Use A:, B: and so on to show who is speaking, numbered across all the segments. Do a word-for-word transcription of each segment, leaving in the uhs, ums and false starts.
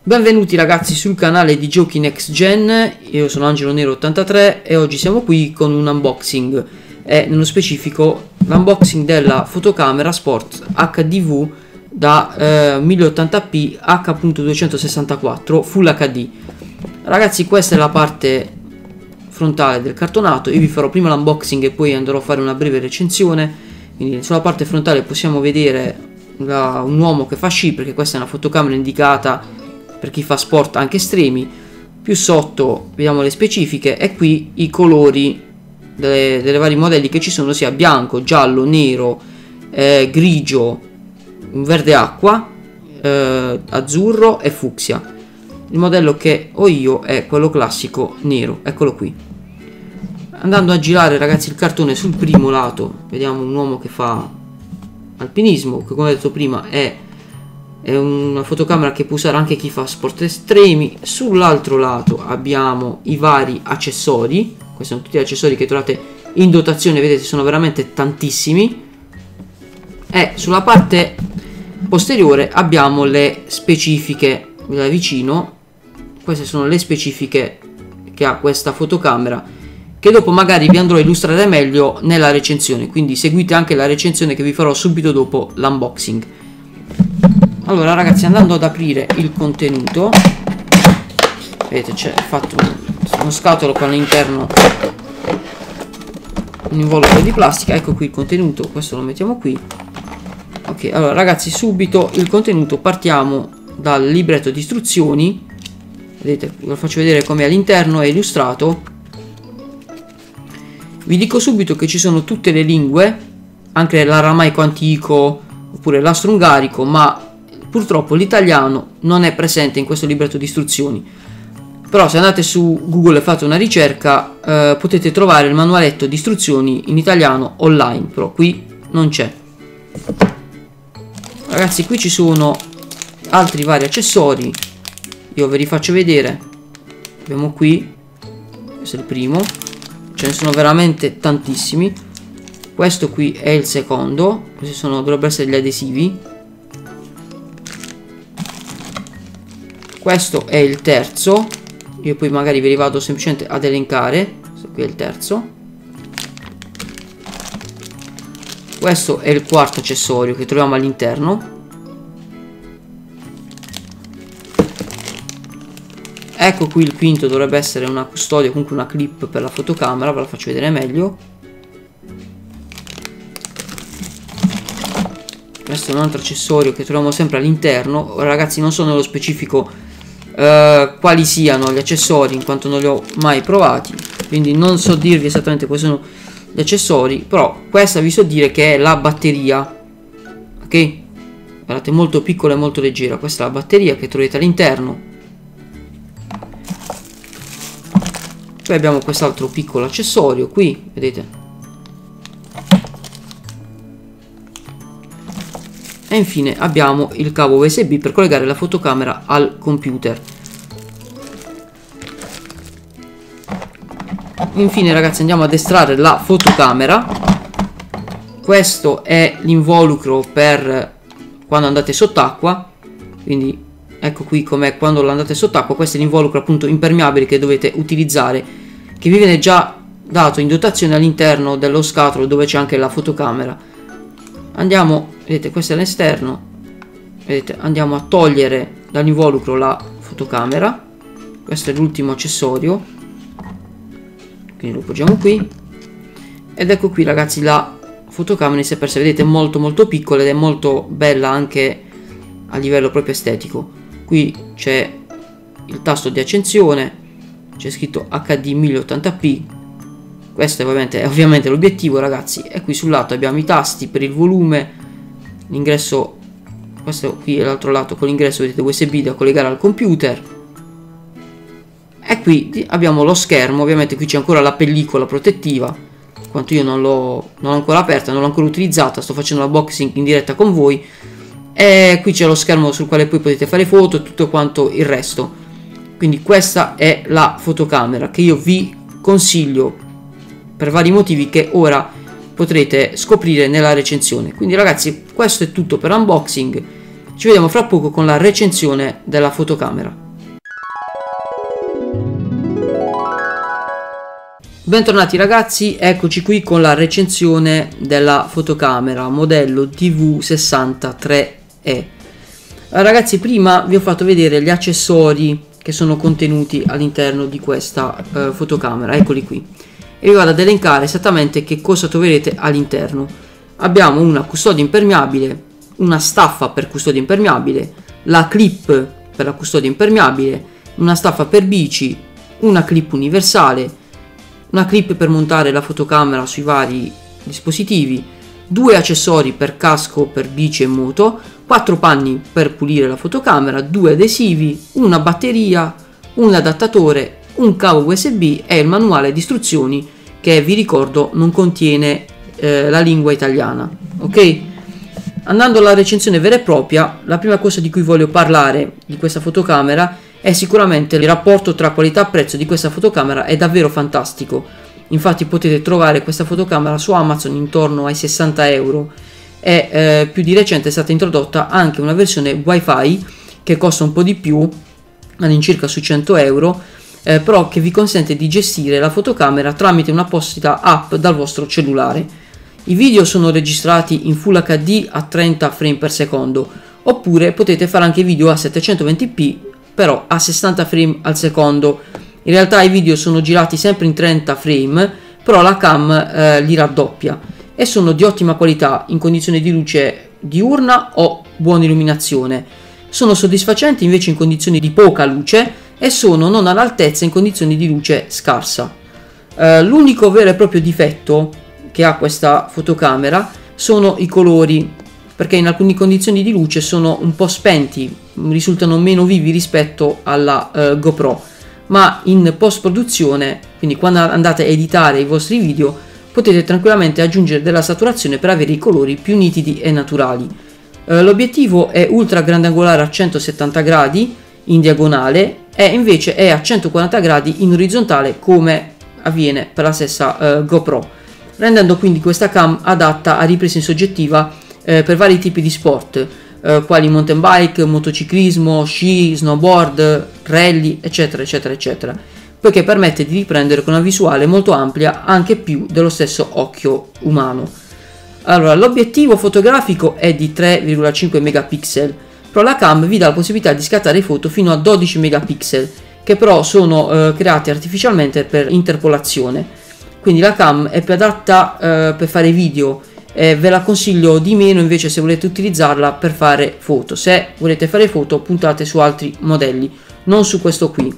A: Benvenuti ragazzi sul canale di Giochi Next Gen, io sono Angelo Nero ottantatré e oggi siamo qui con un unboxing e nello specifico l'unboxing della fotocamera Sport acca di vu da eh, mille ottanta p acca duecentosessantaquattro Full acca di. Ragazzi, questa è la parte frontale del cartonato, io vi farò prima l'unboxing e poi andrò a fare una breve recensione. Quindi sulla parte frontale possiamo vedere la, un uomo che fa sci, perché questa è una fotocamera indicata per chi fa sport anche estremi. Più sotto vediamo le specifiche e qui i colori delle, delle vari modelli che ci sono, sia bianco, giallo, nero, eh, grigio, verde acqua, eh, azzurro e fucsia. Il modello che ho io è quello classico nero, eccolo qui. Andando a girare ragazzi il cartone, sul primo lato vediamo un uomo che fa alpinismo, che come ho detto prima è È una fotocamera che può usare anche chi fa sport estremi. Sull'altro lato abbiamo i vari accessori. Questi sono tutti gli accessori che trovate in dotazione, vedete sono veramente tantissimi. E sulla parte posteriore abbiamo le specifiche, da vicino. Queste sono le specifiche che ha questa fotocamera, che dopo magari vi andrò a illustrare meglio nella recensione, quindi seguite anche la recensione che vi farò subito dopo l'unboxing. Allora ragazzi, andando ad aprire il contenuto, vedete c'è fatto uno scatolo con all'interno un involucro di plastica. Ecco qui il contenuto, questo lo mettiamo qui. Ok, allora ragazzi, subito il contenuto, partiamo dal libretto di istruzioni. Vedete, ve lo faccio vedere come all'interno è illustrato. Vi dico subito che ci sono tutte le lingue, anche l'aramaico antico oppure l'astro-ungarico, ma purtroppo l'italiano non è presente in questo libretto di istruzioni. Però se andate su Google e fate una ricerca eh, potete trovare il manualetto di istruzioni in italiano online, però qui non c'è. Ragazzi, qui ci sono altri vari accessori, io ve li faccio vedere. Abbiamo qui, questo è il primo, ce ne sono veramente tantissimi. Questo qui è il secondo, questi sono, dovrebbero essere gli adesivi. Questo è il terzo, io poi magari ve li vado semplicemente ad elencare. Questo qui è il terzo. Questo è il quarto accessorio che troviamo all'interno. Ecco qui il quinto, dovrebbe essere una custodia, comunque una clip per la fotocamera, ve la faccio vedere meglio. Questo è un altro accessorio che troviamo sempre all'interno. Ragazzi, non so nello specifico Uh, quali siano gli accessori, in quanto non li ho mai provati, quindi non so dirvi esattamente quali sono gli accessori, però questa vi so dire che è la batteria. Ok, guardate, molto piccola e molto leggera. Questa è la batteria che trovate all'interno. Poi abbiamo quest'altro piccolo accessorio qui, vedete. E infine abbiamo il cavo U S B per collegare la fotocamera al computer. Infine ragazzi, andiamo ad estrarre la fotocamera. Questo è l'involucro per quando andate sott'acqua, quindi ecco qui com'è quando andate sott'acqua. Questo è l'involucro appunto impermeabile che dovete utilizzare, che vi viene già dato in dotazione all'interno dello scatolo dove c'è anche la fotocamera. Andiamo, vedete, questo è l'esterno, vedete, andiamo a togliere dall'involucro la fotocamera. Questo è l'ultimo accessorio, quindi lo poggiamo qui ed ecco qui ragazzi la fotocamera in sé per sé. Vedete, è molto molto piccola ed è molto bella anche a livello proprio estetico. Qui c'è il tasto di accensione, c'è scritto acca di mille ottanta p. Questo è ovviamente, è ovviamente l'obiettivo ragazzi. E qui sul lato abbiamo i tasti per il volume, l'ingresso, questo qui è l'altro lato con l'ingresso, vedete, U S B da collegare al computer. E qui abbiamo lo schermo, ovviamente qui c'è ancora la pellicola protettiva, quanto io non l'ho ancora aperta, non l'ho ancora utilizzata, sto facendo l'unboxing in diretta con voi. E qui c'è lo schermo sul quale poi potete fare foto e tutto quanto il resto. Quindi questa è la fotocamera che io vi consiglio per vari motivi che ora potrete scoprire nella recensione. Quindi ragazzi, questo è tutto per unboxing. Ci vediamo fra poco con la recensione della fotocamera. Bentornati ragazzi, eccoci qui con la recensione della fotocamera modello D V sessantatré E. Ragazzi, prima vi ho fatto vedere gli accessori che sono contenuti all'interno di questa uh, fotocamera, eccoli qui, e vi vado ad elencare esattamente che cosa troverete all'interno. Abbiamo una custodia impermeabile, una staffa per custodia impermeabile, la clip per la custodia impermeabile, una staffa per bici, una clip universale, una clip per montare la fotocamera sui vari dispositivi, due accessori per casco per bici e moto, quattro panni per pulire la fotocamera, due adesivi, una batteria, un adattatore, un cavo U S B e il manuale di istruzioni che, vi ricordo, non contiene eh, la lingua italiana. Ok? Andando alla recensione vera e propria, la prima cosa di cui voglio parlare di questa fotocamera è sicuramente il rapporto tra qualità e prezzo di questa fotocamera. È davvero fantastico. Infatti potete trovare questa fotocamera su Amazon intorno ai sessanta euro e eh, più di recente è stata introdotta anche una versione Wi-Fi che costa un po' di più, all'incirca sui cento euro, eh, però che vi consente di gestire la fotocamera tramite un'apposita app dal vostro cellulare. I video sono registrati in Full H D a trenta frame per secondo, oppure potete fare anche video a settecentoventi p però a sessanta frame al secondo. In realtà i video sono girati sempre in trenta frame, però la cam eh, li raddoppia e sono di ottima qualità in condizioni di luce diurna o buona illuminazione. Sono soddisfacenti invece in condizioni di poca luce e sono non all'altezza in condizioni di luce scarsa. Eh, l'unico vero e proprio difetto che ha questa fotocamera sono i colori, perché in alcune condizioni di luce sono un po' spenti, risultano meno vivi rispetto alla eh, GoPro, ma in post produzione, quindi quando andate a editare i vostri video, potete tranquillamente aggiungere della saturazione per avere i colori più nitidi e naturali. Eh, l'obiettivo è ultra grandangolare a centosettanta gradi in diagonale e invece è a centoquaranta gradi in orizzontale, come avviene per la stessa eh, GoPro, rendendo quindi questa cam adatta a ripresa in soggettiva eh, per vari tipi di sport, eh, quali mountain bike, motociclismo, sci, snowboard, rally, eccetera eccetera eccetera, poiché permette di riprendere con una visuale molto ampia anche più dello stesso occhio umano. Allora, l'obiettivo fotografico è di tre virgola cinque megapixel, però la cam vi dà la possibilità di scattare foto fino a dodici megapixel, che però sono eh, creati artificialmente per interpolazione. Quindi la cam è più adatta eh, per fare video, eh, ve la consiglio di meno invece se volete utilizzarla per fare foto. Se volete fare foto puntate su altri modelli, non su questo qui.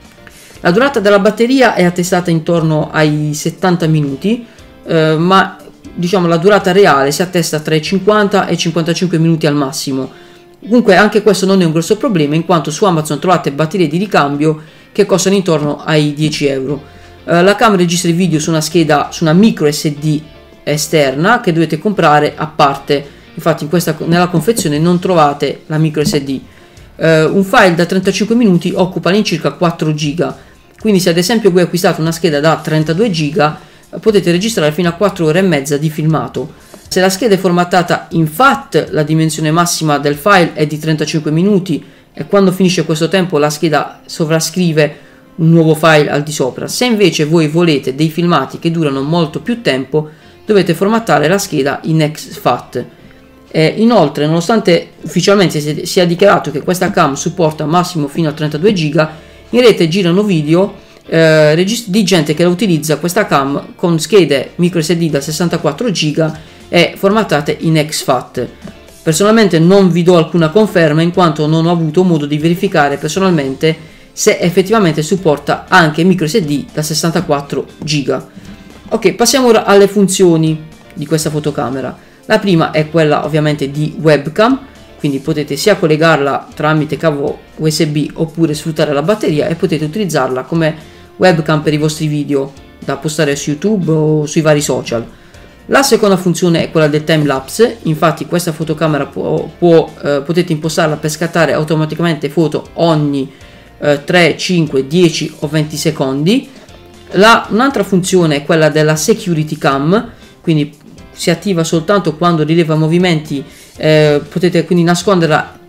A: La durata della batteria è attestata intorno ai settanta minuti, eh, ma diciamo la durata reale si attesta tra i cinquanta e i cinquantacinque minuti al massimo. Comunque anche questo non è un grosso problema, in quanto su Amazon trovate batterie di ricambio che costano intorno ai dieci euro. La cam registra i video su una scheda, su una micro S D esterna che dovete comprare a parte. Infatti in questa, nella confezione non trovate la micro S D. Uh, un file da trentacinque minuti occupa all'incirca quattro giga, quindi se ad esempio voi acquistate una scheda da trentadue giga potete registrare fino a quattro ore e mezza di filmato. Se la scheda è formattata in F A T, la dimensione massima del file è di trentacinque minuti e quando finisce questo tempo la scheda sovrascrive un nuovo file al di sopra. Se invece voi volete dei filmati che durano molto più tempo, dovete formattare la scheda in X F A T. Eh, inoltre, nonostante ufficialmente sia dichiarato che questa cam supporta massimo fino a trentadue giga, in rete girano video eh, di gente che la utilizza questa cam con schede micro S D da sessantaquattro giga e formattate in X F A T. Personalmente non vi do alcuna conferma in quanto non ho avuto modo di verificare personalmente se effettivamente supporta anche micro S D da sessantaquattro giga. Ok, passiamo ora alle funzioni di questa fotocamera. La prima è quella ovviamente di webcam, quindi potete sia collegarla tramite cavo U S B oppure sfruttare la batteria e potete utilizzarla come webcam per i vostri video da postare su YouTube o sui vari social. La seconda funzione è quella del timelapse, infatti questa fotocamera può, può, eh, potete impostarla per scattare automaticamente foto ogni eh, tre, cinque, dieci o venti secondi. La, un'altra funzione è quella della security cam, quindi si attiva soltanto quando rileva movimenti, eh, potete quindi nasconderla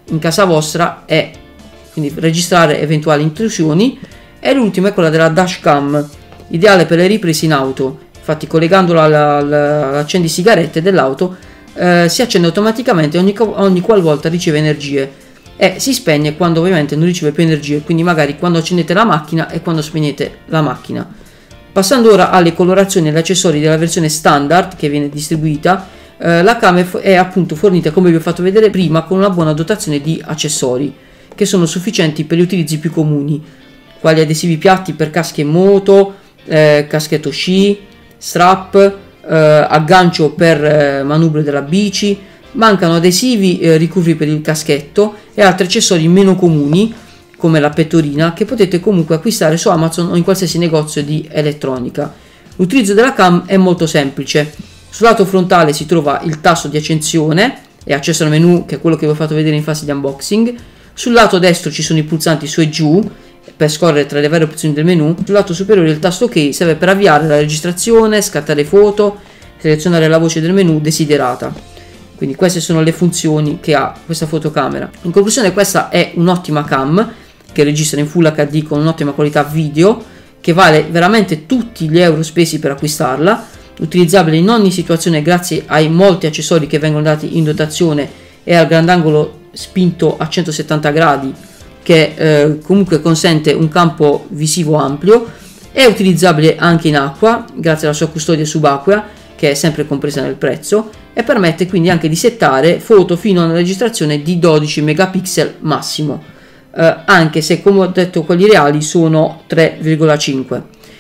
A: in casa vostra e quindi registrare eventuali intrusioni. E l'ultima è quella della dashcam, ideale per le riprese in auto. Infatti collegandola all'accendisigarette dell'auto eh, si accende automaticamente ogni, ogni qualvolta riceve energie e si spegne quando ovviamente non riceve più energie, quindi magari quando accendete la macchina e quando spegnete la macchina. Passando ora alle colorazioni e agli accessori della versione standard che viene distribuita, eh, la cam è, è appunto fornita, come vi ho fatto vedere prima, con una buona dotazione di accessori che sono sufficienti per gli utilizzi più comuni, quali adesivi piatti per casche moto, eh, caschetto sci, strap, eh, aggancio per eh, manubrio della bici. Mancano adesivi eh, ricurvi per il caschetto e altri accessori meno comuni come la pettorina, che potete comunque acquistare su Amazon o in qualsiasi negozio di elettronica. L'utilizzo della cam è molto semplice. Sul lato frontale si trova il tasto di accensione e accesso al menu, che è quello che vi ho fatto vedere in fase di unboxing. Sul lato destro ci sono i pulsanti su e giù per scorrere tra le varie opzioni del menu. Sul lato superiore il tasto OK serve per avviare la registrazione, scattare foto, selezionare la voce del menu desiderata. Quindi queste sono le funzioni che ha questa fotocamera. In conclusione, questa è un'ottima cam che registra in Full H D con un'ottima qualità video, che vale veramente tutti gli euro spesi per acquistarla, utilizzabile in ogni situazione grazie ai molti accessori che vengono dati in dotazione e al grandangolo spinto a centosettanta gradi che eh, comunque consente un campo visivo ampio. È utilizzabile anche in acqua grazie alla sua custodia subacquea, che è sempre compresa nel prezzo, e permette quindi anche di settare foto fino a una registrazione di dodici megapixel massimo, eh, anche se, come ho detto, quelli reali sono tre virgola cinque.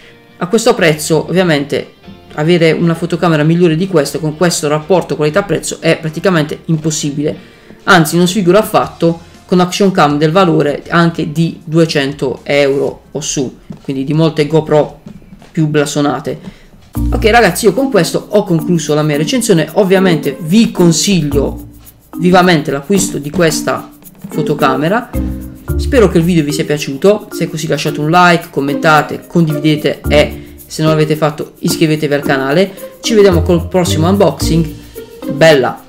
A: A questo prezzo ovviamente avere una fotocamera migliore di questo, con questo rapporto qualità-prezzo, è praticamente impossibile, anzi non sfigura affatto con action cam del valore anche di duecento euro o su, quindi di molte GoPro più blasonate. Ok ragazzi, io con questo ho concluso la mia recensione. Ovviamente vi consiglio vivamente l'acquisto di questa fotocamera. Spero che il video vi sia piaciuto. Se è così lasciate un like, commentate, condividete e se non l'avete fatto iscrivetevi al canale. Ci vediamo col prossimo unboxing. Bella!